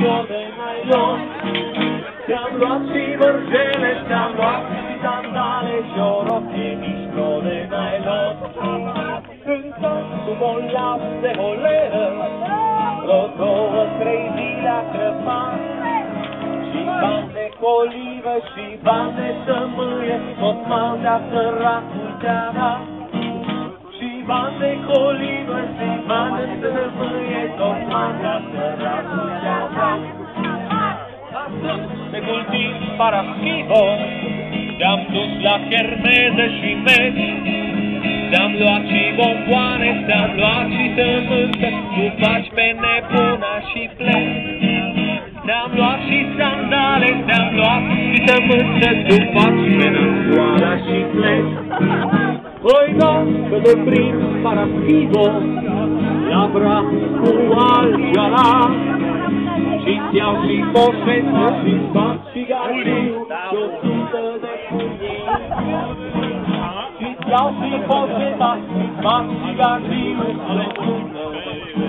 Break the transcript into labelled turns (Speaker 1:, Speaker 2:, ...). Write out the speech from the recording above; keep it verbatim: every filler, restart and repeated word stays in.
Speaker 1: mișto de nylon. Ți-am luat și vârjele, ți-am luat și sandale și o rochie mișto de nylon. Însă, sub o leapă de holeră, vreo două, trei zile a crăpat. Și bani de colivă și bani de tămâie, tot m-a săracul te-a dat. Și bani de colivă și bani de tămâie, tot m-a săracul te-a dat. Astăzi te cultiv paraschivo, te-am dus la chermeze și meci. Te-am luat și bomboane, te-am luat și tămânță, tu faci pe nebuna și pleci. Te-am luat și sandale, te-am luat și tămânță, tu faci pe nebuna și pleci. Păi da, că te prind paraschivo, la braț cu algeala, și-ți iau și poșetă, și-ți fac și gagiu, și o sută de pungii. Și-ți iau și poșeta, și-ți fac și gagiu, și o sută de pungii.